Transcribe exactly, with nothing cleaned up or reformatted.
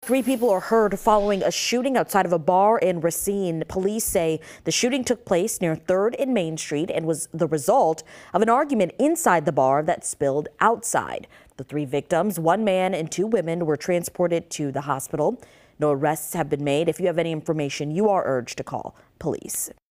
Three people are heard following a shooting outside of a bar in Racine. Police say the shooting took place near third and Main Street and was the result of an argument inside the bar that spilled outside. The three victims, one man and two women, were transported to the hospital. No arrests have been made. If you have any information, you are urged to call police.